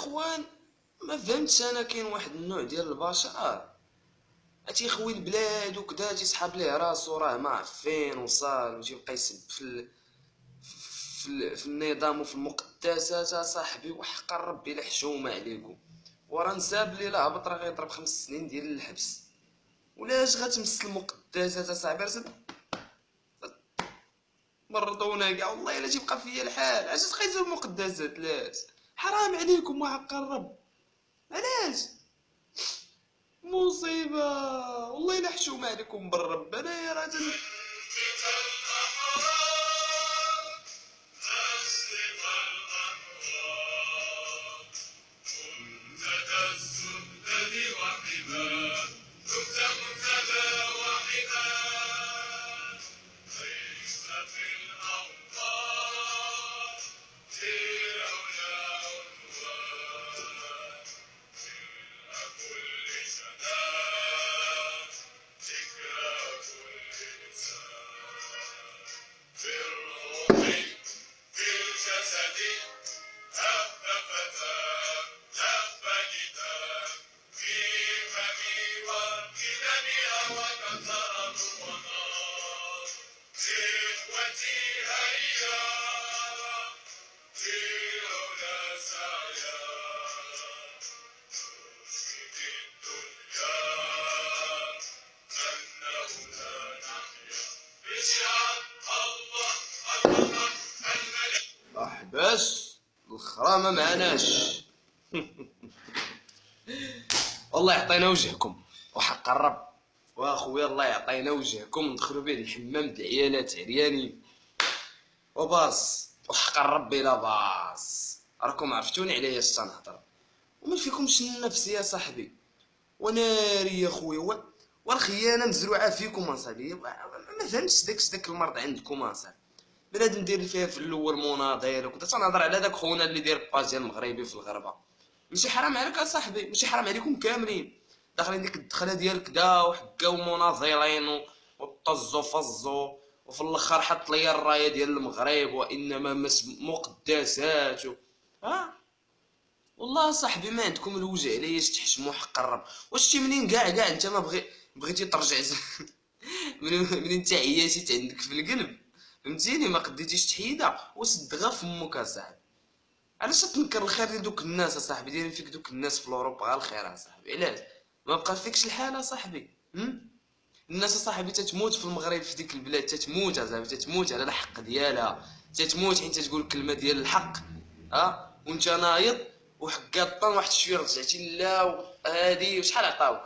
اخوان ما فهمتش انا، كاين واحد النوع ديال البشر تيخوي البلاد وكذا، تيسحاب ليه راسو راه معفين وصال وتيبقى يسب في النظام وفي المقدسات. صاحبي وحق ربي الا حشومه عليكم، وراه نساب لي لا هبط راه غيضرب 5 سنين ديال الحبس. ولاش غتمس المقدسات اصاحبي؟ راه مرضونا كاع والله الا تيبقى فيا الحال. علاش تقيتو المقدسات؟ لاش؟ حرام عليكم وحق الرب، علاش؟ مصيبه والله الا حشومه عليكم بالرب. انايا راه احبس الاخرى ما معناش. والله يعطينا وجهكم وحق الرب واخويا، الله يعطينا وجهكم. ندخلوا به الحمام د العيالات عريانين وباص وحق الرب الا باص. راكم عرفتوني على اش تنهضر وما فيكمش النفس يا صاحبي. وناري يا خويا والخيانه مزروعه فيكم اصاحبي. ما فهمتش داك المرض عندكم اصاحبي. بنادم داير فيها في الاول مناضل وكذا. تنهضر على داك خونا اللي داير باج ديال المغربي في الغربه. ماشي حرام عليك اصاحبي؟ ماشي حرام عليكم كاملين داخلين ديك الدخله ديال كدا وحكاو مناضلين وطزوا فزوا، وفي الاخر حط لي الرايه ديال المغرب وانما مقدسات ها. والله صاحبي ما عندكم الوجه علاش تحشموا حق الرب. واش شتي منين كاع انت ما بغيتي ترجع منين انت عياتي عندك في القلب فهمتيني، ما قديتيش تحيدها وسد غير فمك اصاحبي. علاش تنكر الخير ديال دوك الناس اصاحبي؟ دايرين فيك دوك الناس في اوروبا غير الخير اصاحبي. علاش ما بقى فيكش الحال اصاحبي؟ الناس اصاحبي تتموت في المغرب في ديك البلاد، تتموت اصاحبي، تتموت على الحق ديالها، تتموت حيت تقول الكلمه ديال الحق وانت نايض وحكا طن واحد شويه رجعتي لا هادي وشحال عطاوك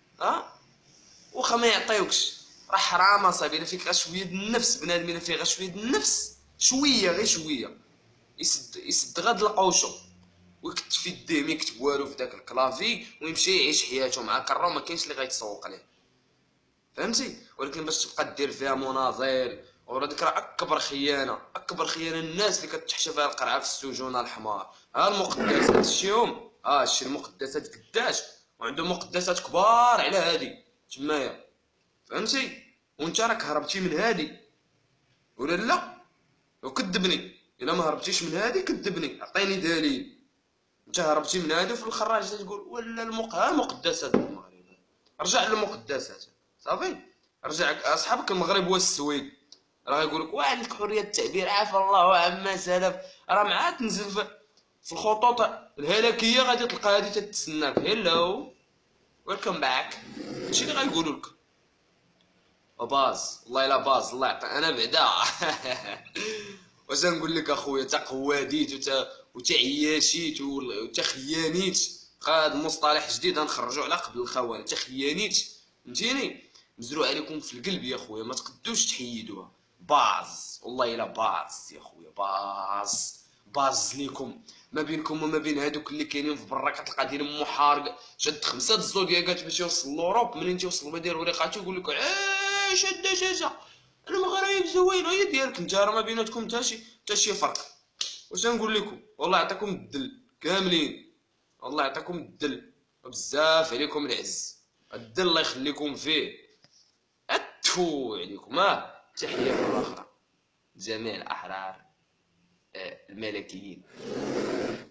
واخا ما يعطيوكش راه حرام اصاحبي. الا فيك غير شويه د النفس، بنادم الا فيه غير شويه د النفس، شويه غير شويه يسد غاد القوشو ويكتب يديه ما يكتب والو في داك الكلافي ويمشي يعيش حياته مع كرا وما كاينش اللي غيتسوق ليه فهمتي. ولكن باش تبقى دير فيها مناضل وراه ديك راه اكبر خيانه، اكبر خيانه. الناس اللي كتحشى فيها القرعه في السجون الحمار. المقدسات شتيهم؟ شتي المقدسات قداش وعندهم مقدسات كبار على هادي تمايا فهمتي. وانت راك هربتي من هادي ولا لا؟ وكذبني الا ما هربتيش من هادي، كذبني عطيني دليل. انت هربتي من هادي وفي الاخر راجع تقول ولا المقدسات المغرب. رجع للمقدسات صافي، رجع اصحابك المغرب والسويد راه يقول لك عندك حريه التعبير عافى الله عما سلف. راه مع تنزل في الخطوط الهلاكيه غادي تلقى هادي تتسناك. هلو ويلكم باك، هادشي اللي غايقولوا لك. باز والله الا باز الله يعطي انا بعدا. واش نقول لك اخويا؟ تا قواديت وتا عياشيت وتا خيانيت. هذا مصطلح جديد غنخرجوا على قبل الخوان. تا خيانيت فهمتيني، مزروع عليكم في القلب يا خويا، ما تقدوش تحيدوها. باز والله الا باز يا خويا، باز ليكم ما بينكم وما بين هادوك اللي كاينين في برا. كتلقى ديال محارق شاد 5 الزودياكات باش يوصل لوروب. منين تيوصل ما داير وريقاتو يقول لك شاده جاجه المغرب زوين. هي ديالك انت راه ما بيناتكم حتى شي فرق. واش نقول لكم؟ والله يعطيكم الدل كاملين، والله يعطيكم الدل بزاف عليكم العز. الدل الله يخليكم فيه. اتفو عليكم. تحيه مره اخرى جميع الاحرار الملكيين.